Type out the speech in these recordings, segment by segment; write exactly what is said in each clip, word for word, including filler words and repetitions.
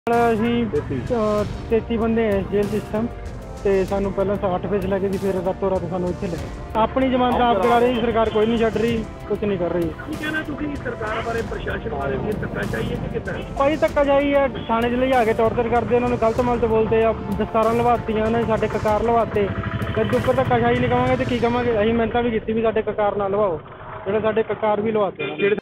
ਅਸੀਂ ਤੇਤੀ ਬੰਦੇ ਐ ਜੇਲ੍ਹ ਸਿਸਟਮ ਤੇ ਸਾਨੂੰ ਪਹਿਲਾਂ ਅੱਠ ਵਜੇ ਲੱਗੇ ਸੀ, ਫਿਰ ਰਾਤੋਂ ਰਾਤ ਸਾਨੂੰ ਇੱਥੇ ਲੈ ਆਪਣੀ ਜ਼ਮਾਨਤ ਆਪ ਕਰਾ ਰਹੀ ਸਰਕਾਰ, ਕੋਈ ਨਹੀਂ ਛੱਡ ਰਹੀ, ਕੁਝ ਨਹੀਂ ਕਰ ਰਹੀ। ਕੀ ਕਹਿਣਾ ਤੁਸੀਂ ਸਰਕਾਰ ਬਾਰੇ, ਪ੍ਰਸ਼ਾਸਨ ਬਾਰੇ ਵੀ ਧੱਕਾਸ਼ਾਹੀ ਹੈ ਕਿ ਕਿੱਦਾਂ? ਭਾਈ ਧੱਕਾਸ਼ਾਹੀ ਹੈ, ਥਾਣੇ 'ਚ ਲਿਜਾ ਕੇ ਟੌਰਚਰ ਕਰਦੇ, ਉਹਨਾਂ ਨੂੰ ਗਲਤ ਮਲਤ ਬੋਲਦੇ ਆ, ਦਸਤਾਰਾਂ ਲਵਾਤੀਆਂ ਉਹਨਾਂ ਨੇ, ਸਾਡੇ ਕਕਾਰ ਲਵਾਤੇ। ਫਿਰ ਉੱਪਰ ਧੱਕਾਸ਼ਾਹੀ ਨਹੀਂ ਕਹਾਂਗੇ ਤੇ ਕੀ ਕਹਾਂਗੇ? ਅਸੀਂ ਮਿਹਨਤਾਂ ਵੀ ਕੀਤੀ ਵੀ ਸਾਡੇ ਕਕਾਰ ਨਾ ਲਵਾਓ, ਜਿਹੜੇ ਸਾਡੇ ਕਕਾਰ ਵੀ ਲਵਾਤੇ।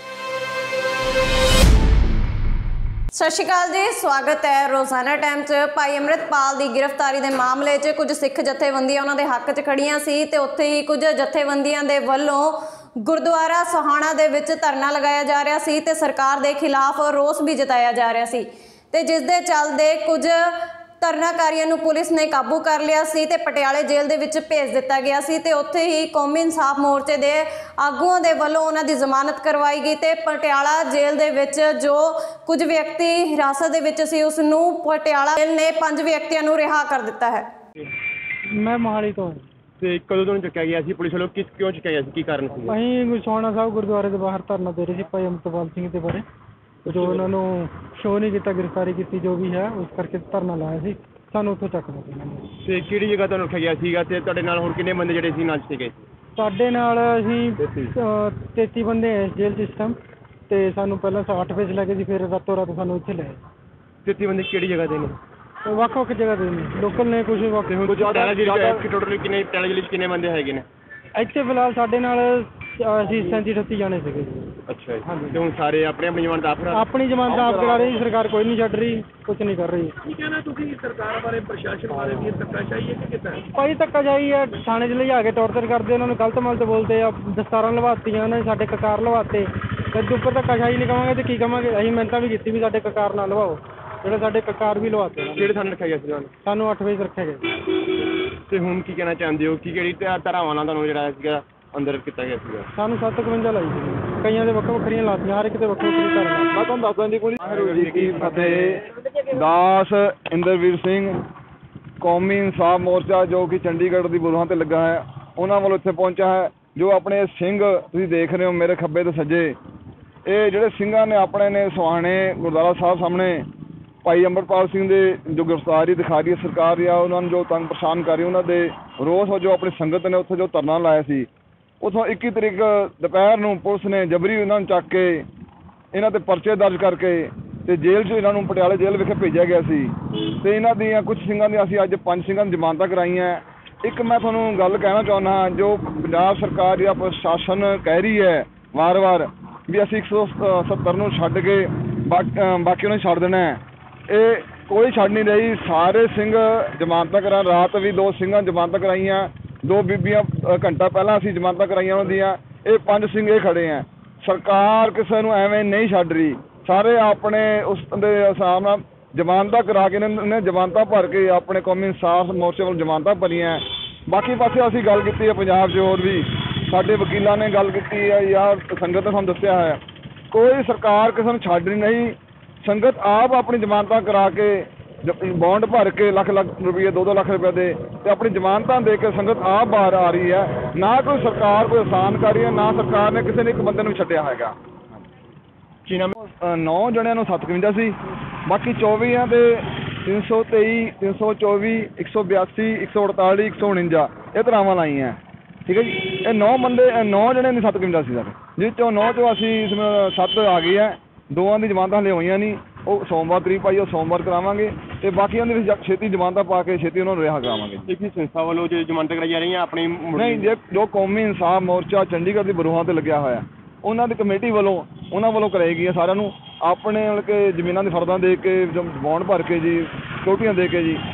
ਸਤਿ ਸ਼੍ਰੀ ਅਕਾਲ ਜੀ, ਸਵਾਗਤ ਹੈ ਰੋਜ਼ਾਨਾ ਟਾਈਮ 'ਚ। ਭਾਈ ਅੰਮ੍ਰਿਤਪਾਲ ਦੀ ਗ੍ਰਿਫਤਾਰੀ ਦੇ ਮਾਮਲੇ 'ਚ ਕੁਝ ਸਿੱਖ ਜਥੇਬੰਦੀਆਂ ਉਹਨਾਂ ਦੇ ਹੱਕ 'ਚ ਖੜੀਆਂ ਸੀ ਤੇ ਉੱਥੇ ਹੀ ਕੁਝ ਜਥੇਬੰਦੀਆਂ ਦੇ ਵੱਲੋਂ ਗੁਰਦੁਆਰਾ ਸੋਹਾਣਾ ਦੇ ਵਿੱਚ ਧਰਨਾ ਲਗਾਇਆ ਜਾ ਰਿਹਾ ਸੀ ਤੇ ਸਰਕਾਰ ਦੇ ਖਿਲਾਫ ਰੋਸ ਵੀ ਜਤਾਇਆ ਜਾ ਰਿਹਾ ਸੀ ਤੇ ਜਿਸ ਦੇ ਚੱਲਦੇ ਕੁਝ ਧਰਨਾਕਾਰੀਆਂ ਨੂੰ ਪੁਲਿਸ ਨੇ ਕਾਬੂ ਕਰ ਲਿਆ ਸੀ ਤੇ ਪਟਿਆਲੇ ਜੇਲ੍ਹ ਦੇ ਵਿੱਚ ਭੇਜ ਦਿੱਤਾ ਗਿਆ ਸੀ ਤੇ ਉੱਥੇ ਹੀ ਕੌਮੀ ਇਨਸਾਫ ਮੋਰਚੇ ਦੇ ਆਗੂਆਂ ਦੇ ਵੱਲੋਂ ਉਹਨਾਂ ਦੀ ਜ਼ਮਾਨਤ ਕਰਵਾਈ ਗਈ ਤੇ ਪਟਿਆਲਾ ਜੇਲ੍ਹ ਦੇ ਵਿੱਚ ਜੋ ਕੁਝ ਵਿਅਕਤੀ ਹਿਰਾਸਤ ਦੇ ਵਿੱਚ ਸੀ ਉਸ ਨੂੰ ਪਟਿਆਲਾ ਜੇਲ੍ਹ ਨੇ ਪੰਜ ਵਿਅਕਤੀਆਂ ਨੂੰ ਰਿਹਾ ਕਰ ਦਿੱਤਾ ਹੈ। ਮੈਂ ਮੋਹਾਲੀ ਤੋਂ। ਤੇ ਕਦੋਂ ਤੋਂ ਚੱਕਿਆ ਗਿਆ ਸੀ ਪੁਲਿਸ ਵੱਲੋਂ? ਕਿਸ ਕਿਉਂ ਚੱਕਿਆ ਗਿਆ ਸੀ, ਕੀ ਕਾਰਨ ਸੀ? ਅਸੀਂ ਸੋਹਾਣਾ ਸਾਹਿਬ ਗੁਰਦੁਆਰੇ ਦੇ ਬਾਹਰ ਧਰਨਾ ਦੇ ਰਹੇ ਸੀ ਭਾਈ ਅੰਮ੍ਰਿਤਪਾਲ ਸਿੰਘ ਦੇ ਬਾਰੇ, ਜੋ ਉਹਨਾਂ ਨੂੰ ਸ਼ੋਅ ਨਹੀਂ ਕੀਤਾ, ਗ੍ਰਿਫਤਾਰੀ ਕੀਤੀ ਜੋ ਵੀ ਹੈ, ਉਸ ਕਰਕੇ ਧਰਨਾ ਲਾਇਆ ਸੀ। ਸਾਨੂੰ ਉੱਥੋਂ ਚੱਕ ਲਿਆ ਇਹਨਾਂ ਨੇ। ਤੇ ਕਿਹੜੀ ਜਗ੍ਹਾ ਤੁਹਾਨੂੰ ਰੱਖਿਆ ਗਿਆ ਸੀਗਾ ਤੇ ਤੁਹਾਡੇ ਨਾਲ ਹੋਰ ਕਿੰਨੇ ਬੰਦੇ ਜਿਹੜੇ ਸੀ ਨਾਲ ਸੀਗੇ? ਸਾਡੇ ਨਾਲ ਅਸੀਂ ਤੇਤੀ ਬੰਦੇ ਐ ਜੇਲ੍ਹ ਸਿਸਟਮ ਤੇ ਸਾਨੂੰ ਪਹਿਲਾਂ ਅੱਠ ਵਜੇ ਲੱਗੇ ਸੀ, ਫਿਰ ਰਾਤੋਂ ਰਾਤ ਸਾਨੂੰ ਇੱਥੇ ਲੈ ਤੇਤੀ ਬੰਦੇ ਕਿਹੜੀ ਜਗ੍ਹਾ ਦੇ ਨੇ? ਵੱਖ ਵੱਖ ਜਗ੍ਹਾ ਦੇ ਨੇ, ਲੋਕਲ ਨੇ ਕੁਝ ਵੱਖ। ਹੁਣ ਟੋਟਲ ਕਿੰਨੇ ਪਟਿਆਲਾ ਜ਼ਿਲ੍ਹੇ 'ਚ ਕਿੰਨੇ ਬੰਦੇ ਹੈਗੇ ਨੇ ਇੱਥੇ ਫਿਲਹਾਲ? ਸਾਡੇ ਨਾਲ ਅਸੀਂ ਸੈਂਤੀ ਅਠੱਤੀ ਜਾਣੇ ਸੀਗੇ। ਅੱਛਾ ਜੀ। ਤੇ ਹੁਣ ਸਾਰੇ ਆਪਣੇ ਆਪਣੀ ਜ਼ਮਾਨਤ ਆਪ ਆਪਣੀ ਜ਼ਮਾਨਤ ਆਪ ਕਰਾ ਰਹੀ ਸਰਕਾਰ, ਕੋਈ ਨਹੀਂ ਛੱਡ ਰਹੀ, ਕੁਝ ਨਹੀਂ ਕਰ ਰਹੀ। ਕੀ ਕਹਿਣਾ ਤੁਸੀਂ ਸਰਕਾਰ ਬਾਰੇ, ਪ੍ਰਸ਼ਾਸਨ ਬਾਰੇ ਵੀ ਧੱਕਾਸ਼ਾਹੀ ਹੈ ਕਿ ਕਿੱਦਾਂ? ਭਾਈ ਧੱਕਾਸ਼ਾਹੀ ਹੈ, ਥਾਣੇ 'ਚ ਲਿਜਾ ਕੇ ਟੌਰਚਰ ਕਰਦੇ, ਉਹਨਾਂ ਨੂੰ ਗਲਤ ਮਲਤ ਬੋਲਦੇ ਆ, ਦਸਤਾਰਾਂ ਲਵਾਤੀਆਂ ਉਹਨਾਂ ਨੇ, ਸਾਡੇ ਕਕਾਰ ਲਵਾਤੇ। ਫਿਰ ਉੱਪਰ ਧੱਕਾਸ਼ਾਹੀ ਨਹੀਂ ਕਹਾਂਗੇ ਤੇ ਕੀ ਕਹਾਂਗੇ? ਅਸੀਂ ਮਿਹਨਤਾਂ ਵੀ ਕੀਤੀ ਵੀ ਸਾਡੇ ਕਕਾਰ ਨਾ ਲਵਾਓ, ਜਿਹੜੇ ਸਾਡੇ ਕਕਾਰ ਵੀ ਲਵਾਤੇ। ਕਿਹੜੇ ਥਾਣੇ ਰੱਖਿਆ ਗਿਆ ਸੀ ਤੁਹਾਨੂੰ? ਸਾਨੂੰ ਅੱਠ ਵਜੇ ਰੱਖਿਆ ਗਿਆ। ਤੇ ਹੁਣ ਕੀ ਕਹਿਣਾ ਚਾਹੁੰਦੇ ਹੋ? ਕੀ ਕਿਹੜੀ ਧਾਰਾਵਾਂ ਨਾਲ ਤੁਹਾਨੂੰ ਜਿਹੜਾ ਸੀਗਾ ਅੰਦਰ ਕੀਤਾ ਗਿਆ ਸੀਗਾ? ਸਾਨੂੰ ਸੱਤ ਇਕਵੰਜਾ ਲਾਈ ਸੀ, ਕਈਆਂ ਦੇ ਵੱਖ ਵੱਖਰੀਆਂ ਲਾਤੀਆਂ, ਹਰ ਇੱਕ ਤੇ ਵੱਖਰੀ ਵੱਖਰੀ ਧਾਰਾ। ਮੈਂ ਤੁਹਾਨੂੰ ਦੱਸ ਦਿੰਦੀ ਕੋਈ ਵਾਹਿਗੁਰੂ ਜੀ ਕੀ ਫਤਿਹ। ਦਾਸ ਇੰਦਰਵੀਰ ਸਿੰਘ, ਕੌਮੀ ਇਨਸਾਫ ਮੋਰਚਾ ਜੋ ਕਿ ਚੰਡੀਗੜ੍ਹ ਦੀ ਬੁਰਹਾਂ ਤੇ ਲੱਗਾ ਹੈ, ਉਹਨਾਂ ਵੱਲੋਂ ਇੱਥੇ ਪਹੁੰਚਾ ਹੈ। ਜੋ ਆਪਣੇ ਸਿੰਘ ਤੁਸੀਂ ਦੇਖ ਰਹੇ ਹੋ ਮੇਰੇ ਖੱਬੇ ਤੇ ਸੱਜੇ, ਇਹ ਜਿਹੜੇ ਸਿੰਘਾਂ ਨੇ ਆਪਣੇ ਨੇ ਸੋਹਾਣੇ ਗੁਰਦੁਆਰਾ ਸਾਹਿਬ ਸਾਹਮਣੇ ਭਾਈ ਅੰਮ੍ਰਿਤਪਾਲ ਸਿੰਘ ਦੇ ਜੋ ਗ੍ਰਿਫਤਾਰੀ ਦਿਖਾ ਰਹੀ ਹੈ ਸਰਕਾਰ, ਜਾਂ ਉਹਨਾਂ ਨੂੰ ਜੋ ਤੰਗ ਪਰੇਸ਼ਾਨ ਕਰ ਰਹੀ, ਉਹਨਾਂ ਦੇ ਰੋਸ ਵਜੋਂ ਆਪਣੀ ਸੰਗਤ ਨੇ ਉੱਥੇ ਜੋ ਧਰਨਾ ਲਾਇਆ ਸੀ, ਉੱਥੋਂ ਇੱਕੀ ਤਰੀਕ ਦੁਪਹਿਰ ਨੂੰ ਪੁਲਿਸ ਨੇ ਜਬਰੀ ਇਹਨਾਂ ਨੂੰ ਚੱਕ ਕੇ ਇਹਨਾਂ 'ਤੇ ਪਰਚੇ ਦਰਜ ਕਰਕੇ ਅਤੇ ਜੇਲ੍ਹ 'ਚ ਇਹਨਾਂ ਨੂੰ ਪਟਿਆਲੇ ਜੇਲ੍ਹ ਵਿਖੇ ਭੇਜਿਆ ਗਿਆ ਸੀ। ਅਤੇ ਇਹਨਾਂ ਦੀਆਂ ਕੁਝ ਸਿੰਘਾਂ ਦੀਆਂ ਅਸੀਂ ਅੱਜ ਪੰਜ ਸਿੰਘਾਂ ਦੀ ਜ਼ਮਾਨਤਾਂ ਕਰਾਈਆਂ। ਇੱਕ ਮੈਂ ਤੁਹਾਨੂੰ ਗੱਲ ਕਹਿਣਾ ਚਾਹੁੰਦਾ ਹਾਂ, ਜੋ ਪੰਜਾਬ ਸਰਕਾਰ ਜਾਂ ਪ੍ਰਸ਼ਾਸਨ ਕਹਿ ਰਹੀ ਹੈ ਵਾਰ-ਵਾਰ ਵੀ ਅਸੀਂ ਇੱਕ ਸੌ ਸੱਤਰ ਨੂੰ ਛੱਡ ਕੇ ਬਾਕੀ ਬਾਕੀ ਨੂੰ ਛੱਡ ਦੇਣਾ ਹੈ, ਇਹ ਕੋਈ ਛੱਡ ਨਹੀਂ ਰਹੀ। ਸਾਰੇ ਸਿੰਘ ਜ਼ਮਾਨਤਾਂ ਕਰਾ, ਰਾਤ ਵੀ ਦੋ ਸਿੰਘਾਂ ਜ਼ਮਾਨਤਾਂ ਕਰਾਈਆਂ, ਦੋ ਬੀਬੀਆਂ ਘੰਟਾ ਪਹਿਲਾਂ ਅਸੀਂ ਜ਼ਮਾਨਤਾਂ ਕਰਾਈਆਂ ਉਹਨਾਂ ਦੀਆਂ। ਇਹ ਪੰਜ ਸਿੰਘ ਇਹ ਖੜ੍ਹੇ ਹੈ। ਸਰਕਾਰ ਕਿਸੇ ਨੂੰ ਐਵੇਂ ਨਹੀਂ ਛੱਡ ਰਹੀ, ਸਾਰੇ ਆਪਣੇ ਉਸ ਦੇ ਹਿਸਾਬ ਨਾਲ ਜ਼ਮਾਨਤਾਂ ਕਰਾ ਕੇ ਨੇ, ਜ਼ਮਾਨਤਾਂ ਭਰ ਕੇ ਆਪਣੇ ਕੌਮੀ ਇਨਸਾਫ ਮੋਰਚੇ ਵੱਲੋਂ ਜ਼ਮਾਨਤਾਂ ਭਰੀਆਂ। ਬਾਕੀ ਪਾਸੇ ਅਸੀਂ ਗੱਲ ਕੀਤੀ ਹੈ ਪੰਜਾਬ 'ਚ, ਹੋਰ ਵੀ ਸਾਡੇ ਵਕੀਲਾਂ ਨੇ ਗੱਲ ਕੀਤੀ ਹੈ ਜਾਂ ਸੰਗਤ ਨੇ ਸਾਨੂੰ ਦੱਸਿਆ ਹੈ, ਕੋਈ ਸਰਕਾਰ ਕਿਸੇ ਨੂੰ ਛੱਡ ਨਹੀਂ। ਸੰਗਤ ਆਪ ਆਪਣੀ ਜ਼ਮਾਨਤਾਂ ਕਰਾ ਕੇ, ਬੌਂਡ ਭਰ ਕੇ ਲੱਖ ਲੱਖ ਰੁਪਏ, ਦੋ ਦੋ ਲੱਖ ਰੁਪਏ ਦੇ ਤੇ ਆਪਣੀ ਜ਼ਮਾਨਤਾਂ ਦੇ ਕੇ ਸੰਗਤ ਆਪ ਬਾਹਰ ਆ ਰਹੀ ਹੈ। ਨਾ ਕੋਈ ਸਰਕਾਰ ਕੋਈ ਆਸਾਨ ਕਰ ਰਹੀ ਹੈ, ਨਾ ਸਰਕਾਰ ਨੇ ਕਿਸੇ ਨੇ ਇੱਕ ਬੰਦੇ ਨੂੰ ਛੱਡਿਆ ਹੈਗਾ। ਕੀ ਨਾਮ? ਨੌ ਜਣਿਆਂ ਨੂੰ ਸੱਤ ਇਕਵੰਜਾ ਸੀ, ਬਾਕੀ ਚੌਵੀਆਂ ਦੇ ਤਿੰਨ ਸੌ ਤੇਈ, ਤਿੰਨ ਸੌ ਚੌਵੀ, ਇੱਕ ਸੌ ਬਿਆਸੀ, ਇੱਕ ਸੌ ਅੜਤਾਲੀ, ਇੱਕ ਸੌ ਉਣੰਜਾ ਇਹ ਧਾਰਾਵਾਂ ਲਾਈਆਂ। ਠੀਕ ਹੈ ਜੀ। ਇਹ ਨੌ ਬੰਦੇ, ਨੌ ਜਣੇ ਦੀ ਸੱਤ ਇਕਵੰਜਾ ਸੀ ਸਰ, ਜਿਸ 'ਚੋਂ ਨੌ 'ਚੋਂ ਅਸੀਂ ਸੱਤ ਆ ਗਏ ਹੈ, ਦੋਵਾਂ ਦੀ ਜ਼ਮਾਨਤਾਂ ਹਲੇ ਹੋਈਆਂ ਨਹੀਂ, ਉਹ ਸੋਮਵਾਰ ਤਰੀਕ ਪਾਈ, ਉਹ ਸੋਮਵਾਰ ਕਰਾਵਾਂਗੇ ਤੇ ਬਾਕੀਆਂ ਦੇ ਵਿੱਚ ਛੇਤੀ ਜ਼ਮਾਨਤਾਂ ਪਾ ਕੇ ਛੇਤੀ ਉਹਨਾਂ ਨੂੰ ਰਿਹਾ ਕਰਾਵਾਂਗੇ। ਇੱਕ ਹੀ ਸੰਸਥਾ ਵੱਲੋਂ ਜੋ ਜ਼ਮਾਨਤਾਂ ਕਰਾਈ ਜਾ ਰਹੀਆਂ ਆਪਣੀ ਨਹੀਂ, ਜੇ ਜੋ ਕੌਮੀ ਇਨਸਾਫ ਮੋਰਚਾ ਚੰਡੀਗੜ੍ਹ ਦੀ ਬਰੂਹਾਂ 'ਤੇ ਲੱਗਿਆ ਹੋਇਆ, ਉਹਨਾਂ ਦੀ ਕਮੇਟੀ ਵੱਲੋਂ ਉਹਨਾਂ ਵੱਲੋਂ ਕਰਾਈ ਗਈ ਹੈ ਸਾਰਿਆਂ ਨੂੰ ਆਪਣੇ ਮਤਲਬ ਕਿ ਜ਼ਮੀਨਾਂ ਦੀ ਫਰਦਾਂ ਦੇ ਕੇ, ਬੌਂਡ ਭਰ ਕੇ ਜੀ, ਛੋਟੀਆਂ ਦੇ ਕੇ ਜੀ।